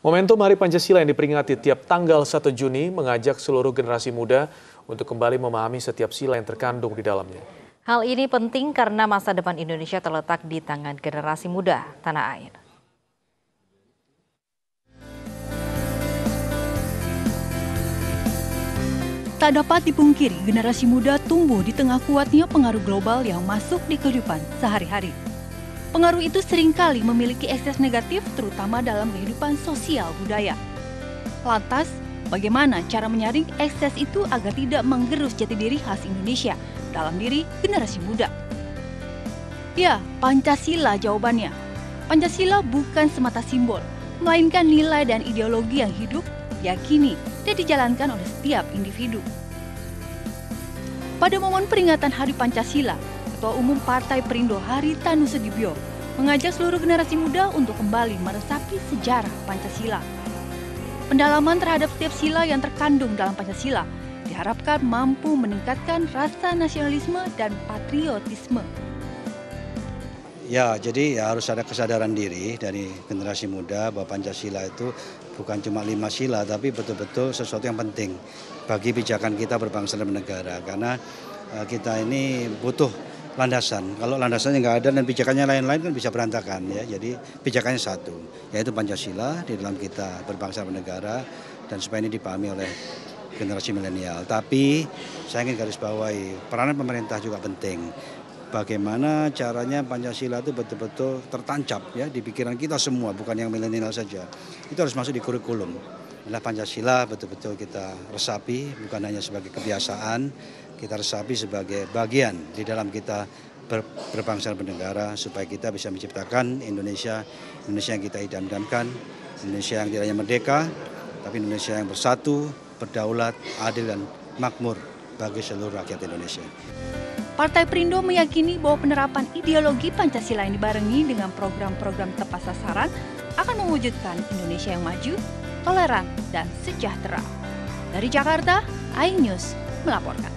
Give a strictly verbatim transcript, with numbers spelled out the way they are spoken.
Momentum Hari Pancasila yang diperingati tiap tanggal satu Juni mengajak seluruh generasi muda untuk kembali memahami setiap sila yang terkandung di dalamnya. Hal ini penting karena masa depan Indonesia terletak di tangan generasi muda tanah air. Tak dapat dipungkiri, generasi muda tumbuh di tengah kuatnya pengaruh global yang masuk di kehidupan sehari-hari. Pengaruh itu seringkali memiliki ekses negatif terutama dalam kehidupan sosial budaya. Lantas, bagaimana cara menyaring ekses itu agar tidak menggerus jati diri khas Indonesia dalam diri generasi muda? Ya, Pancasila jawabannya. Pancasila bukan semata simbol, melainkan nilai dan ideologi yang hidup, diyakini, dan dijalankan oleh setiap individu. Pada momen peringatan Hari Pancasila, Ketua Umum Partai Perindo Haritanu Sudibyo mengajak seluruh generasi muda untuk kembali meresapi sejarah Pancasila. Pendalaman terhadap setiap sila yang terkandung dalam Pancasila diharapkan mampu meningkatkan rasa nasionalisme dan patriotisme. Ya, jadi ya harus ada kesadaran diri dari generasi muda bahwa Pancasila itu bukan cuma lima sila, tapi betul-betul sesuatu yang penting bagi pijakan kita berbangsa dan bernegara. Karena uh, kita ini butuh landasan. Kalau landasannya nggak ada dan pijakannya lain-lain kan bisa berantakan ya. Jadi pijakannya satu, yaitu Pancasila di dalam kita berbangsa dan bernegara, dan supaya ini dipahami oleh generasi milenial. Tapi saya ingin garis bawahi peranan pemerintah juga penting. Bagaimana caranya Pancasila itu betul-betul tertancap ya di pikiran kita semua, bukan yang milenial saja. Itu harus masuk di kurikulum. Adalah Pancasila betul-betul kita resapi, bukan hanya sebagai kebiasaan, kita resapi sebagai bagian di dalam kita ber, berbangsa dan bernegara, supaya kita bisa menciptakan Indonesia, Indonesia yang kita idam-idamkan, Indonesia yang tidak hanya merdeka, tapi Indonesia yang bersatu, berdaulat, adil dan makmur bagi seluruh rakyat Indonesia. Partai Perindo meyakini bahwa penerapan ideologi Pancasila yang dibarengi dengan program-program tepat sasaran akan mewujudkan Indonesia yang maju, toleran, dan sejahtera. Dari Jakarta, iNews melaporkan.